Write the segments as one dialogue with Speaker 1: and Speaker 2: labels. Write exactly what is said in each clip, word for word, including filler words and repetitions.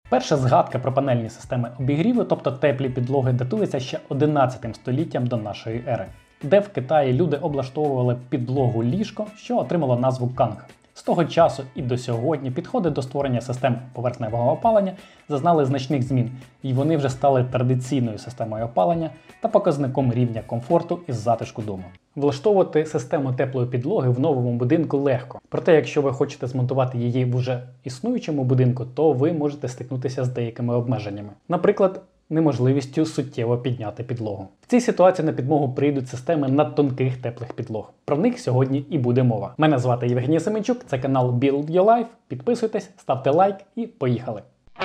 Speaker 1: Перша згадка про панельні системи обігріву, тобто теплі підлоги, датується ще одинадцятим століттям до нашої ери, де в Китаї люди облаштовували підлогу ліжко, що отримало назву канг. З того часу і до сьогодні підходи до створення систем поверхневого опалення зазнали значних змін, і вони вже стали традиційною системою опалення та показником рівня комфорту і затишку дому. Влаштовувати систему теплої підлоги в новому будинку легко. Проте, якщо ви хочете змонтувати її в уже існуючому будинку, то ви можете стикнутися з деякими обмеженнями. Наприклад, неможливістю суттєво підняти підлогу. В цій ситуації на підмогу прийдуть системи надтонких теплих підлог. Про них сьогодні і буде мова. Мене звати Євгеній Семенчук, це канал Build Your Life. Підписуйтесь, ставте лайк і поїхали!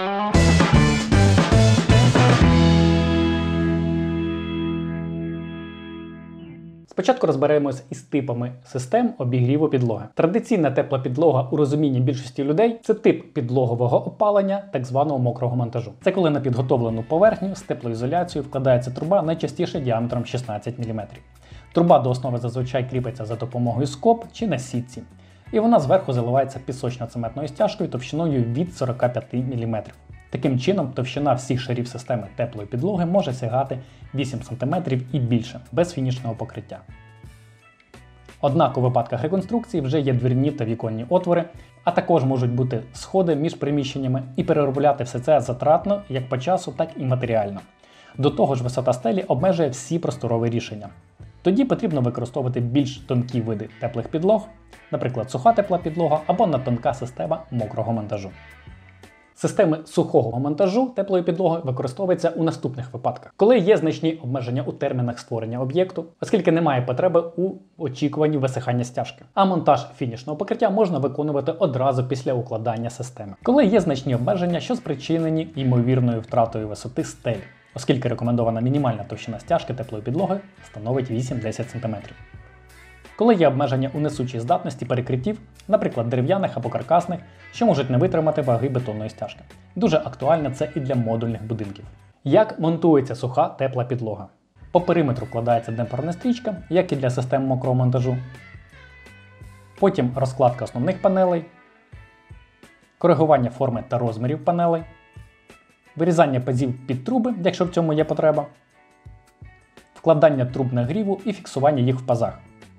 Speaker 1: Спочатку розберемось із типами систем обігріву підлоги. Традиційна тепла підлога у розумінні більшості людей – це тип підлогового опалення, так званого мокрого монтажу. Це коли на підготовлену поверхню з теплоізоляцією вкладається труба найчастіше діаметром шістнадцять міліметрів. Труба до основи зазвичай кріпиться за допомогою скоб чи на сітці. І вона зверху заливається пісочно-цементною стяжкою товщиною від сорока п'яти міліметрів. Таким чином, товщина всіх шарів системи теплої підлоги може сягати вісім сантиметрів і більше, без фінішного покриття. Однак у випадках реконструкції вже є двірні та віконні отвори, а також можуть бути сходи між приміщеннями, і переробляти все це затратно як по часу, так і матеріально. До того ж, висота стелі обмежує всі просторові рішення. Тоді потрібно використовувати більш тонкі види теплих підлог, наприклад, суха тепла підлога або надтонка система мокрого монтажу. Системи сухого монтажу теплої підлоги використовуються у наступних випадках. Коли є значні обмеження у термінах створення об'єкту, оскільки немає потреби у очікуванні висихання стяжки. А монтаж фінішного покриття можна виконувати одразу після укладання системи. Коли є значні обмеження, що спричинені ймовірною втратою висоти стелі, оскільки рекомендована мінімальна товщина стяжки теплої підлоги становить вісім-десять сантиметрів. Коли є обмеження у несучій здатності перекриттів, наприклад, дерев'яних або каркасних, що можуть не витримати ваги бетонної стяжки. Дуже актуально це і для модульних будинків. Як монтується суха тепла підлога? По периметру вкладається демпферна стрічка, як і для систем мокрого монтажу. Потім розкладка основних панелей, коригування форми та розмірів панелей, вирізання пазів під труби, якщо в цьому є потреба, вкладання труб нагріву і фіксування їх в пазах.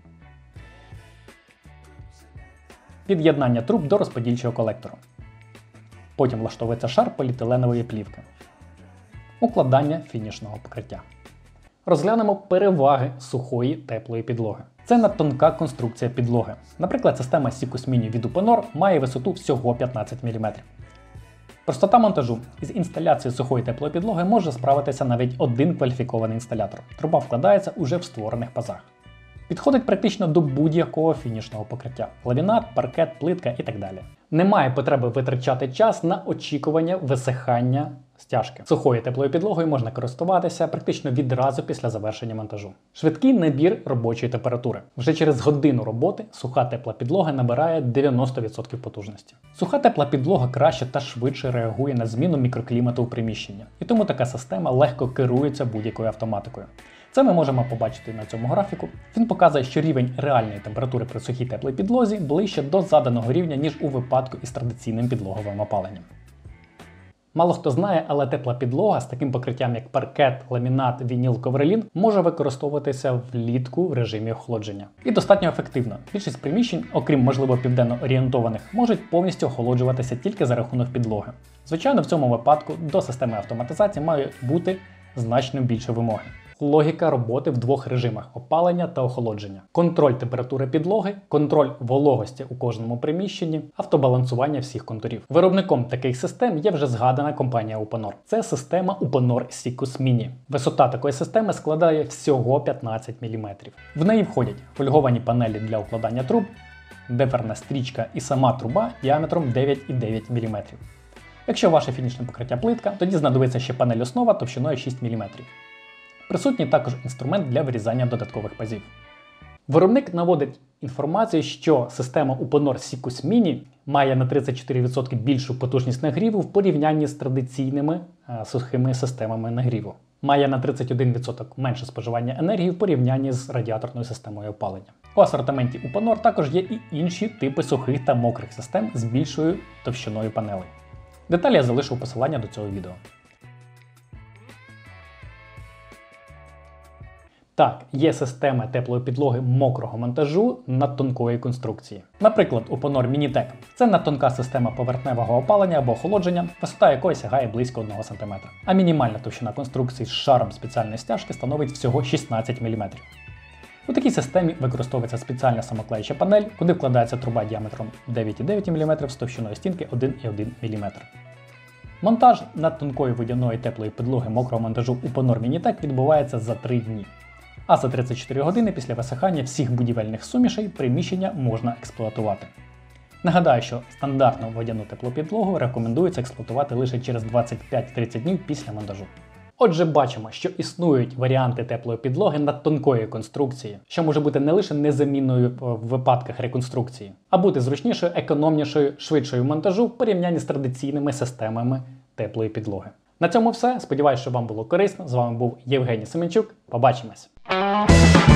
Speaker 1: Під'єднання труб до розподільчого колектора. Потім влаштовується шар поліетиленової плівки. Укладання фінішного покриття. Розглянемо переваги сухої теплої підлоги. Це надтонка конструкція підлоги. Наприклад, система Сікус Міні від Uponor має висоту всього п'ятнадцять міліметрів. Простота монтажу. Із інсталяцією сухої теплої підлоги може справитися навіть один кваліфікований інсталятор. Труба вкладається уже в створених пазах. Підходить практично до будь-якого фінішного покриття – ламінат, паркет, плитка і так далі. Немає потреби витрачати час на очікування висихання стяжки. Сухою теплою підлогою можна користуватися практично відразу після завершення монтажу. Швидкий набір робочої температури. Вже через годину роботи суха тепла підлога набирає дев'яносто відсотків потужності. Суха тепла підлога краще та швидше реагує на зміну мікроклімату у приміщенні. І тому така система легко керується будь-якою автоматикою. Це ми можемо побачити на цьому графіку. Він показує, що рівень реальної температури при сухій теплій підлозі ближче до заданого рівня, ніж у випадку із традиційним підлоговим опаленням. Мало хто знає, але тепла підлога з таким покриттям, як паркет, ламінат, вініл, ковролін, може використовуватися влітку в режимі охолодження. І достатньо ефективно. Більшість приміщень, окрім, можливо, південно-орієнтованих, можуть повністю охолоджуватися тільки за рахунок підлоги. Звичайно, в цьому випадку до системи автоматизації мають бути значно більше вимоги. Логіка роботи в двох режимах – опалення та охолодження. Контроль температури підлоги, контроль вологості у кожному приміщенні, автобалансування всіх контурів. Виробником таких систем є вже згадана компанія Uponor. Це система Uponor Сікус Міні. Висота такої системи складає всього п'ятнадцять міліметрів. В неї входять фольговані панелі для укладання труб, демпферна стрічка і сама труба діаметром дев'ять і дев'ять міліметрів. Якщо ваше фінішне покриття плитка, тоді знадобиться ще панель основа товщиною шість міліметрів. Присутній також інструмент для вирізання додаткових пазів. Виробник наводить інформацію, що система Uponor Сікус Міні має на тридцять чотири відсотки більшу потужність нагріву в порівнянні з традиційними е, сухими системами нагріву. Має на тридцять один відсоток менше споживання енергії в порівнянні з радіаторною системою опалення. У асортименті Uponor також є і інші типи сухих та мокрих систем з більшою товщиною панелей. Деталі я залишу посилання до цього відео. Так, є система теплої підлоги мокрого монтажу надтонкої конструкції. Наприклад, у Ponor Minitec. Це надтонка система поверхневого опалення або охолодження, висота якої сягає близько одного сантиметра. А мінімальна товщина конструкції з шаром спеціальної стяжки становить всього шістнадцять міліметрів. У такій системі використовується спеціальна самоклеюча панель, куди вкладається труба діаметром дев'ять цілих дев'ять десятих мм з товщиною стінки один цілих один міліметр. Монтаж надтонкої водяної теплої підлоги мокрого монтажу у Ponor Minitec відбувається за три дні. А за тридцять чотири години після висихання всіх будівельних сумішей приміщення можна експлуатувати. Нагадаю, що стандартну водяну теплопідлогу рекомендується експлуатувати лише через двадцять п'ять тридцять днів після монтажу. Отже, бачимо, що існують варіанти теплої підлоги надтонкої конструкції, що може бути не лише незамінною в випадках реконструкції, а бути зручнішою, економнішою, швидшою монтажу в порівнянні з традиційними системами теплої підлоги. На цьому все. Сподіваюсь, що вам було корисно. З вами був Євгеній Семенчук. Побачимось!